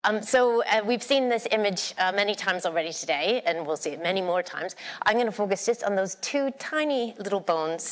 We've seen this image many times already today, and we'll see it many more times. I'm going to focus just on those two tiny little bones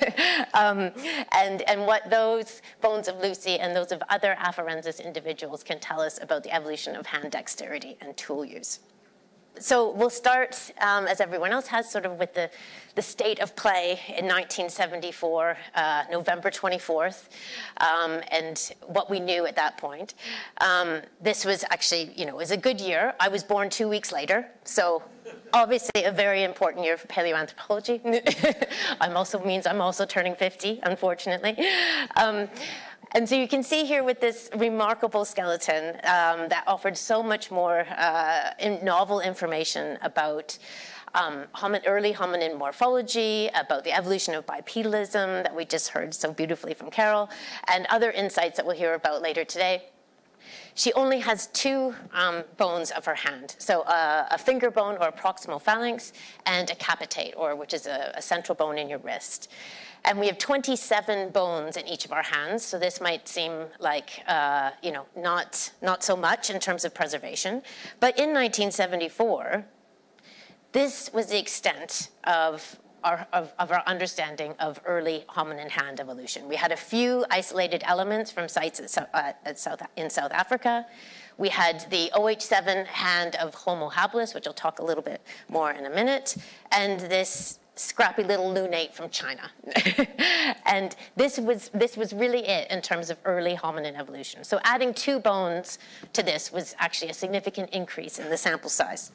and what those bones of Lucy and those of other afarensis individuals can tell us about the evolution of hand dexterity and tool use. So we'll start, as everyone else has, sort of with the state of play in 1974, November 24th, and what we knew at that point. This was actually, it was a good year. I was born 2 weeks later, so obviously a very important year for paleoanthropology. means I'm also turning 50, unfortunately. And so you can see here with this remarkable skeleton that offered so much more novel information about early hominin morphology, about the evolution of bipedalism that we just heard so beautifully from Carol, and other insights that we'll hear about later today. She only has two bones of her hand, so a finger bone or a proximal phalanx, and a capitate, which is a central bone in your wrist. And we have 27 bones in each of our hands, so this might seem like not so much in terms of preservation. But in 1974, this was the extent of our understanding of early hominin hand evolution. We had a few isolated elements from sites in South Africa. We had the OH7 hand of Homo habilis, which I'll talk a little bit more in a minute, and this scrappy little lunate from China. And this was really it in terms of early hominin evolution. So adding 2 bones to this was actually a significant increase in the sample size.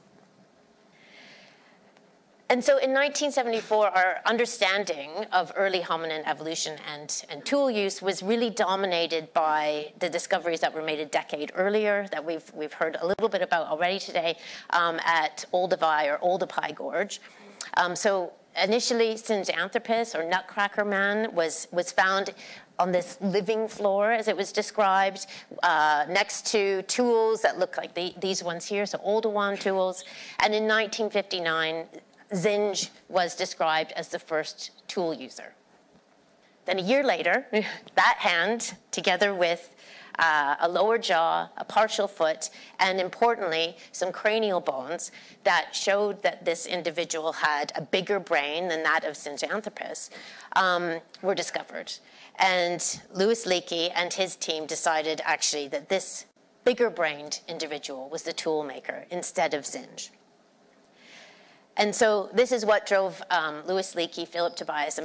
And so in 1974, our understanding of early hominin evolution and tool use was really dominated by the discoveries that were made a decade earlier that we've heard a little bit about already today at Olduvai or Olduvai Gorge. So initially, Sinjanthropus, or Nutcracker Man, was found on this living floor, as it was described, next to tools that look like these ones here, so Oldowan tools. And in 1959, Zinj was described as the first tool user. Then a year later, that hand, together with a lower jaw, a partial foot, and importantly, some cranial bones that showed that this individual had a bigger brain than that of Sinjanthropus, were discovered. And Louis Leakey and his team decided actually that this bigger-brained individual was the tool maker instead of Zinj. And so this is what drove Louis Leakey, Philip Tobias,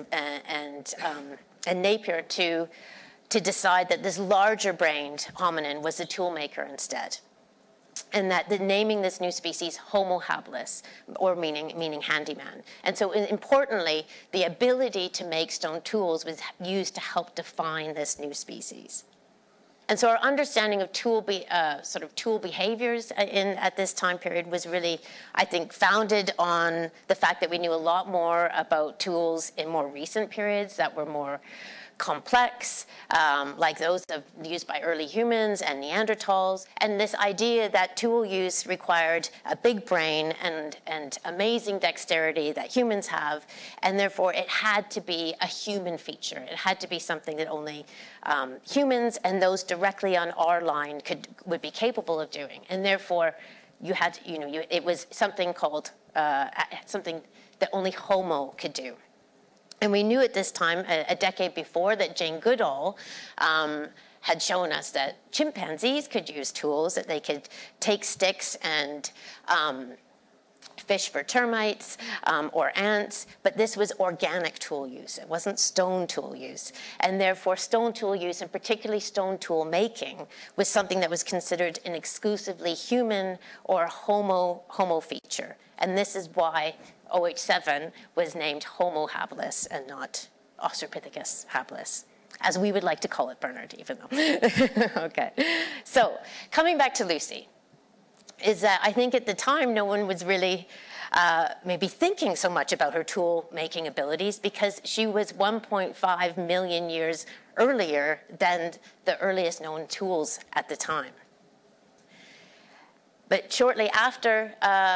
and Napier to decide that this larger-brained hominin was the tool maker instead, and that naming this new species Homo habilis, or meaning handyman. And so importantly, the ability to make stone tools was used to help define this new species. And so our understanding of tool behaviors at this time period was really, I think, founded on the fact that we knew a lot more about tools in more recent periods that were more complex, like those used by early humans and Neanderthals, and this idea that tool use required a big brain and amazing dexterity that humans have, and therefore it had to be a human feature. It had to be something that only humans and those directly on our line would be capable of doing, and therefore you had, it was something called something that only Homo could do. And we knew at this time, a decade before, that Jane Goodall had shown us that chimpanzees could use tools, that they could take sticks and fish for termites or ants, but this was organic tool use. It wasn't stone tool use. And therefore, stone tool use, and particularly stone tool making, was something that was considered an exclusively human or homo feature. And this is why OH7 was named Homo habilis and not Australopithecus habilis, as we would like to call it, Bernard, even though. Okay. So coming back to Lucy, is that I think at the time no one was really maybe thinking so much about her tool-making abilities because she was 1.5 million years earlier than the earliest known tools at the time. But shortly after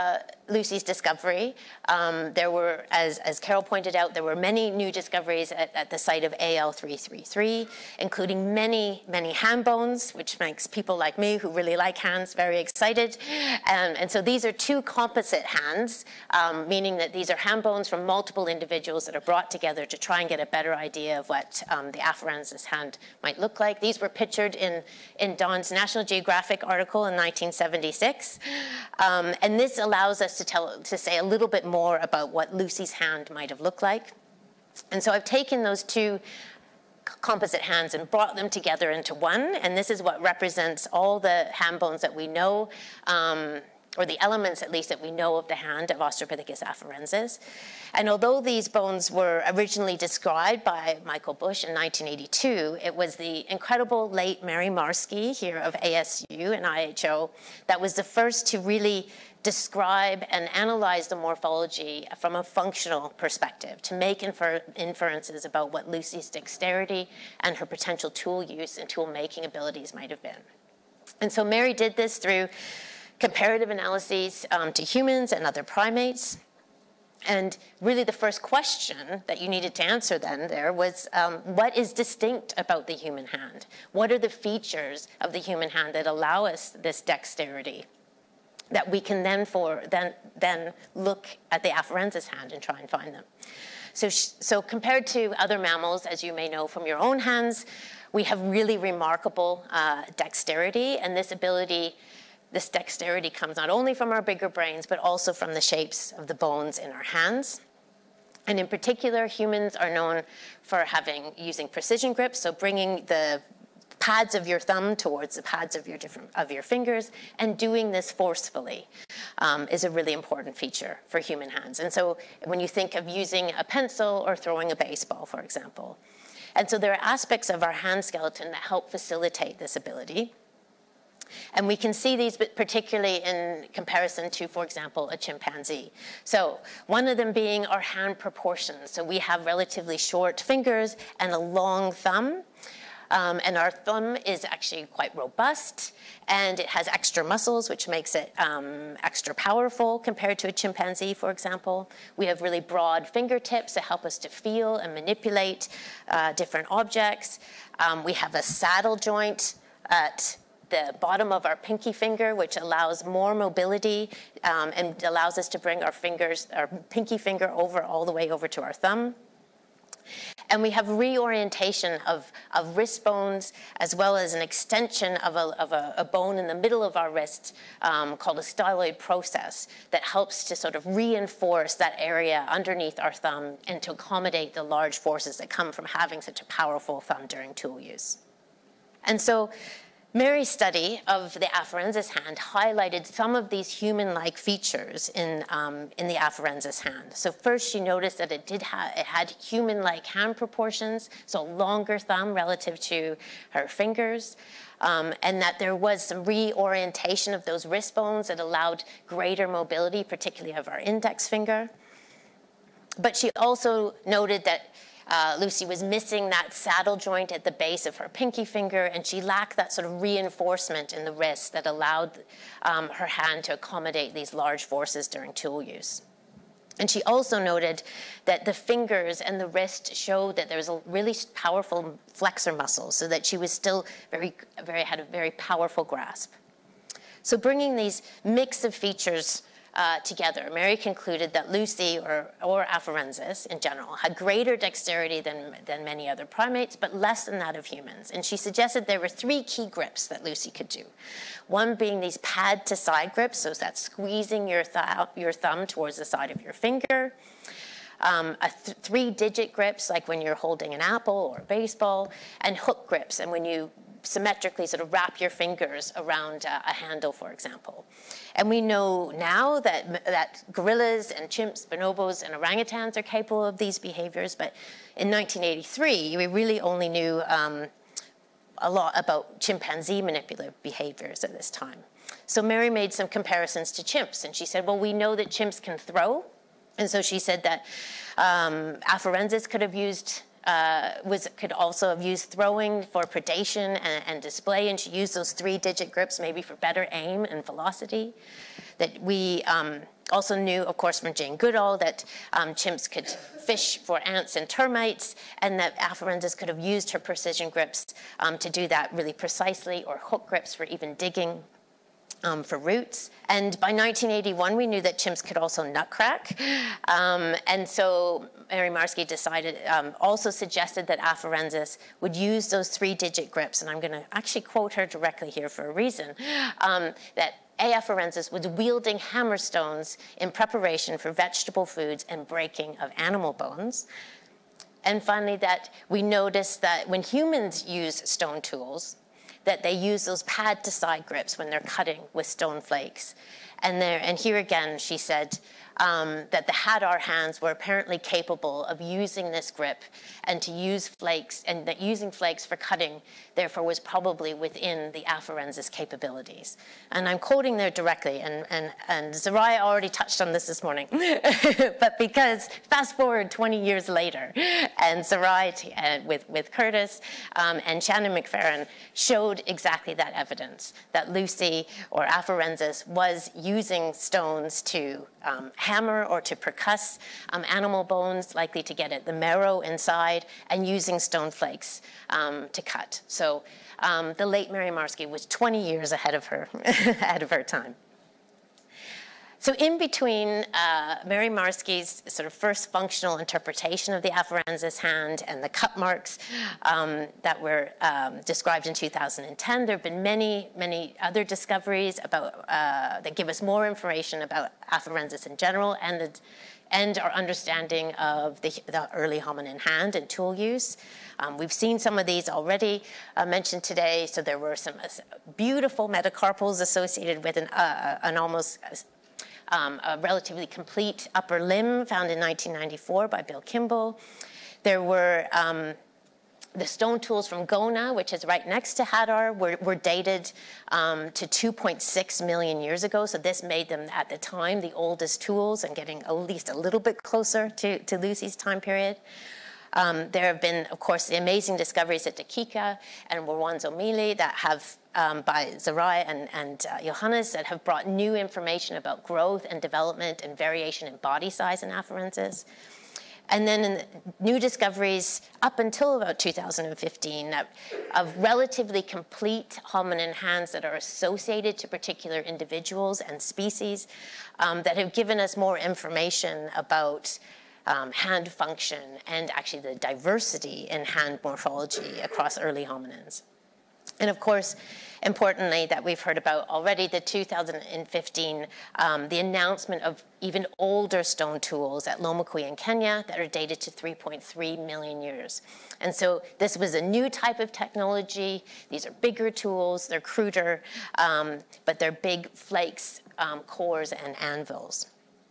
Lucy's discovery, there were, as Carol pointed out, there were many new discoveries at the site of AL333, including many, many hand bones, which makes people like me who really like hands very excited. And so these are two composite hands, meaning that these are hand bones from multiple individuals that are brought together to try and get a better idea of what the afarensis hand might look like. These were pictured in Don's National Geographic article in 1976. And this allows us to say a little bit more about what Lucy's hand might have looked like. And so I've taken those two composite hands and brought them together into one, and this is what represents all the hand bones that we know, or the elements at least that we know of the hand of Australopithecus afarensis. And although these bones were originally described by Michael Bush in 1982, it was the incredible late Mary Marsky here of ASU and IHO that was the first to really describe and analyze the morphology from a functional perspective, to make inferences about what Lucy's dexterity and her potential tool use and tool making abilities might have been. And so Mary did this through comparative analyses to humans and other primates. And really the first question that you needed to answer then there was, what is distinct about the human hand? What are the features of the human hand that allow us this dexterity that we can then look at the afarensis hand and try and find them? So compared to other mammals, as you may know from your own hands, we have really remarkable dexterity, and this dexterity comes not only from our bigger brains, but also from the shapes of the bones in our hands. And in particular, humans are known for using precision grips, so bringing the pads of your thumb towards the pads of your fingers, and doing this forcefully is a really important feature for human hands. And so when you think of using a pencil or throwing a baseball, for example. And so there are aspects of our hand skeleton that help facilitate this ability. And we can see these particularly in comparison to, for example, a chimpanzee. So one of them being our hand proportions. So we have relatively short fingers and a long thumb. And our thumb is actually quite robust, and it has extra muscles, which makes it extra powerful compared to a chimpanzee, for example. We have really broad fingertips that help us to feel and manipulate different objects. We have a saddle joint at the bottom of our pinky finger, which allows more mobility and allows us to bring our pinky finger all the way over to our thumb. And we have reorientation of wrist bones, as well as an extension of a bone in the middle of our wrist called a styloid process that helps to sort of reinforce that area underneath our thumb and to accommodate the large forces that come from having such a powerful thumb during tool use. And so Mary's study of the afarensis hand highlighted some of these human-like features in the afarensis hand. So first, she noticed that it had human-like hand proportions, so a longer thumb relative to her fingers, and that there was some reorientation of those wrist bones that allowed greater mobility, particularly of our index finger. But she also noted that Lucy was missing that saddle joint at the base of her pinky finger, and she lacked that sort of reinforcement in the wrist that allowed her hand to accommodate these large forces during tool use. And she also noted that the fingers and the wrist showed that there was a really powerful flexor muscle, so that she was still had a very powerful grasp. So bringing these mix of features together, Mary concluded that Lucy, or afarensis in general, had greater dexterity than many other primates, but less than that of humans. And she suggested there were 3 key grips that Lucy could do. One being these pad-to-side grips, so that's squeezing your thumb towards the side of your finger. 3-digit grips, like when you're holding an apple or a baseball, and hook grips, and when you symmetrically sort of wrap your fingers around a handle, for example. And we know now that gorillas and chimps, bonobos, and orangutans are capable of these behaviors, but in 1983, we really only knew a lot about chimpanzee manipulative behaviors at this time. So Mary made some comparisons to chimps, and she said, well, we know that chimps can throw, and so she said that afarensis could also have used throwing for predation and display, and she used those 3-digit grips maybe for better aim and velocity. That we also knew, of course, from Jane Goodall that chimps could fish for ants and termites, and that afarensis could have used her precision grips to do that really precisely, or hook grips for even digging for roots. And by 1981, we knew that chimps could also nut crack. And so Mary Marsky decided, also suggested that afarensis would use those 3-digit grips, and I'm going to actually quote her directly here for a reason, that A. afarensis was wielding hammerstones in preparation for vegetable foods and breaking of animal bones. And finally, that we noticed that when humans use stone tools, that they use those pad-to-side grips when they're cutting with stone flakes. And here again, she said that the Hadar hands were apparently capable of using this grip and to use flakes, and that using flakes for cutting, therefore, was probably within the afarensis capabilities. And I'm quoting there directly, and Zariah already touched on this morning, but because fast forward 20 years later, and Zariah with Curtis and Shannon McFerrin showed exactly that evidence, that Lucy, or afarensis, was using stones to hammer or to percuss animal bones, likely to get at the marrow inside, and using stone flakes to cut. So the late Mary Marsky was 20 years ahead of her, ahead of her time. So in between Mary Marsky's sort of first functional interpretation of the afarensis hand and the cut marks that were described in 2010, there have been many, many other discoveries about, that give us more information about afarensis in general and our understanding of the early hominin hand and tool use. We've seen some of these already mentioned today. So there were some beautiful metacarpals associated with an almost a relatively complete upper limb found in 1994 by Bill Kimball. There were the stone tools from Gona, which is right next to Hadar, were dated to 2.6 million years ago. So this made them, at the time, the oldest tools, and getting at least a little bit closer to Lucy's time period. There have been, of course, the amazing discoveries at Dakika and Woronzomili that have, by Zariah and Johannes, that have brought new information about growth and development and variation in body size in afarensis. And then new discoveries up until about 2015 of relatively complete hominin hands that are associated to particular individuals and species that have given us more information about hand function and actually the diversity in hand morphology across early hominins. And of course, importantly, that we've heard about already, the 2015, the announcement of even older stone tools at Lomakwi in Kenya that are dated to 3.3 million years. And so this was a new type of technology. These are bigger tools, they're cruder, but they're big flakes, cores, and anvils.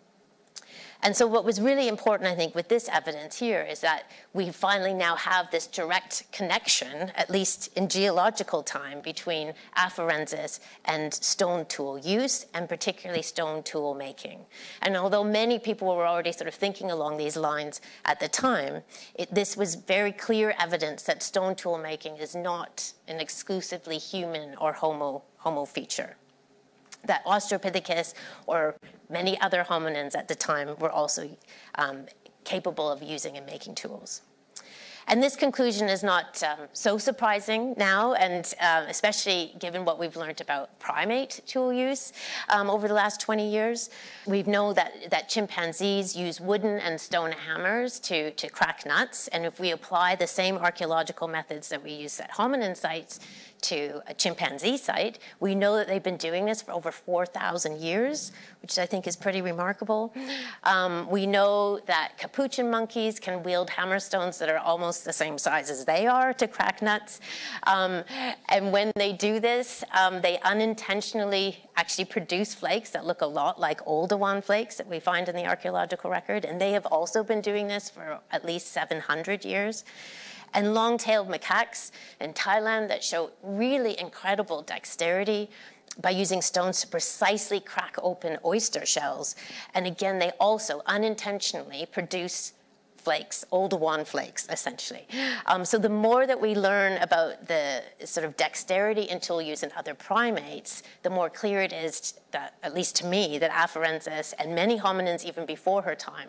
And so what was really important, I think, with this evidence here is that we finally now have this direct connection, at least in geological time, between afarensis and stone tool use, and particularly stone tool making. And although many people were already sort of thinking along these lines at the time, this was very clear evidence that stone tool making is not an exclusively human or homo feature. That Australopithecus or many other hominins at the time were also capable of using and making tools. And this conclusion is not so surprising now, and especially given what we've learned about primate tool use over the last 20 years. We know that chimpanzees use wooden and stone hammers to crack nuts, and if we apply the same archaeological methods that we use at hominin sites to a chimpanzee site, we know that they've been doing this for over 4,000 years, which I think is pretty remarkable. We know that capuchin monkeys can wield hammerstones that are almost the same size as they are to crack nuts. And when they do this, they unintentionally actually produce flakes that look a lot like Oldowan flakes that we find in the archaeological record. And they have also been doing this for at least 700 years. And long-tailed macaques in Thailand that show really incredible dexterity by using stones to precisely crack open oyster shells. And again, they also unintentionally produce flakes, old wand flakes, essentially. So the more that we learn about the sort of dexterity in tool use in other primates, the more clear it is that, at least to me, that afarensis and many hominins even before her time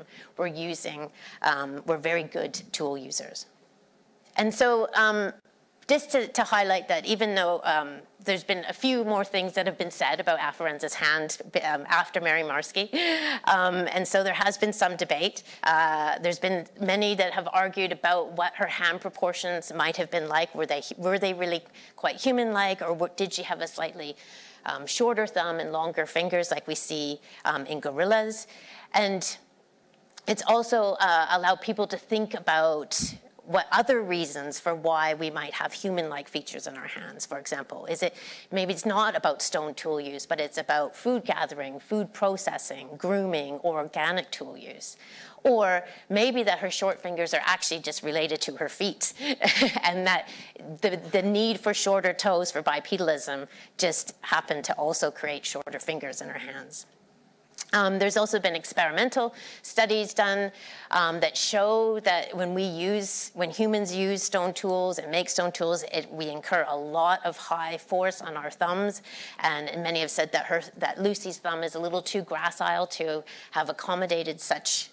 were very good tool users. And so just to highlight that even though there's been a few more things that have been said about afarensis' hand after Mary Marski, and so there has been some debate. There's been many that have argued about what her hand proportions might have been like. Were they really quite human-like, or did she have a slightly shorter thumb and longer fingers like we see in gorillas? And it's also allowed people to think about what other reasons for why we might have human-like features in our hands, for example. Maybe it's not about stone tool use, but it's about food gathering, food processing, grooming, or organic tool use. Or maybe that her short fingers are actually just related to her feet and that the need for shorter toes for bipedalism just happened to also create shorter fingers in her hands. There's also been experimental studies done that show that when humans use stone tools and make stone tools, we incur a lot of high force on our thumbs. And many have said that Lucy's thumb is a little too gracile to have accommodated such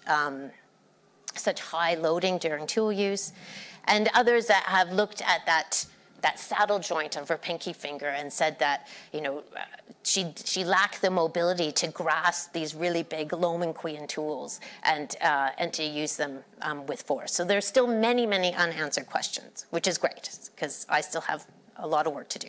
high loading during tool use. And others that have looked at that saddle joint of her pinky finger and said that, she lacked the mobility to grasp these really big Lomenquian tools and to use them with force. So there's still many, many unanswered questions, which is great because I still have a lot of work to do.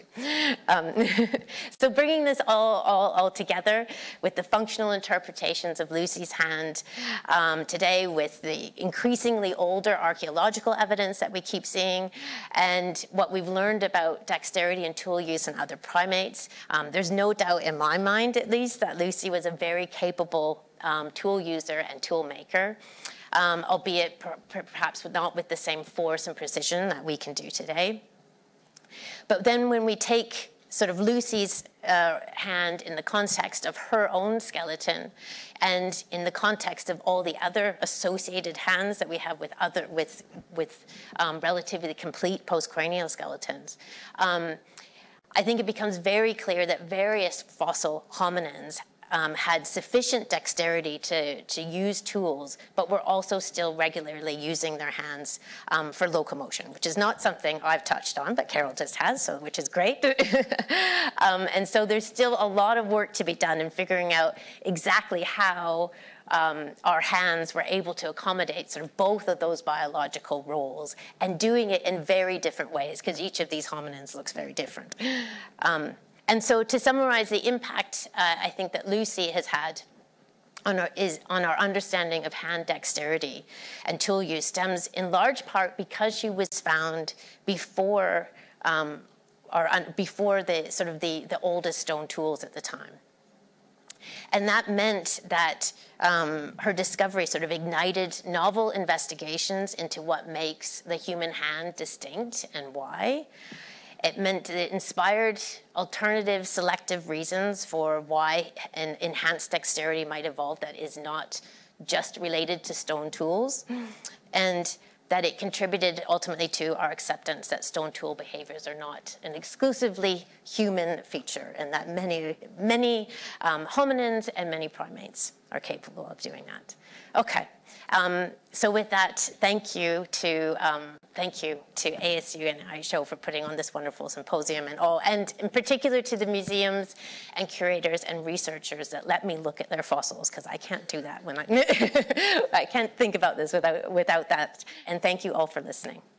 So bringing this all together with the functional interpretations of Lucy's hand today, with the increasingly older archaeological evidence that we keep seeing, and what we've learned about dexterity and tool use in other primates, there's no doubt in my mind, at least, that Lucy was a very capable tool user and tool maker. Albeit perhaps not with the same force and precision that we can do today. But then when we take sort of Lucy's hand in the context of her own skeleton and in the context of all the other associated hands that we have with relatively complete postcranial skeletons, I think it becomes very clear that various fossil hominins had sufficient dexterity to use tools, but were also still regularly using their hands for locomotion, which is not something I've touched on, but Carol just has, which is great. And so there's still a lot of work to be done in figuring out exactly how our hands were able to accommodate sort of both of those biological roles and doing it in very different ways, because each of these hominins looks very different. And so to summarize the impact, I think that Lucy has had on our understanding of hand dexterity and tool use stems in large part because she was found before the oldest stone tools at the time. And that meant that her discovery sort of ignited novel investigations into what makes the human hand distinct and why. It meant that it inspired alternative selective reasons for why an enhanced dexterity might evolve that is not just related to stone tools, and that it contributed ultimately to our acceptance that stone tool behaviors are not an exclusively human feature, and that many hominins and many primates are capable of doing that. Okay, so with that, thank you to ASU and ISHO for putting on this wonderful symposium, and in particular to the museums and curators and researchers that let me look at their fossils, because I can't do that when I can't think about this without that. And thank you all for listening.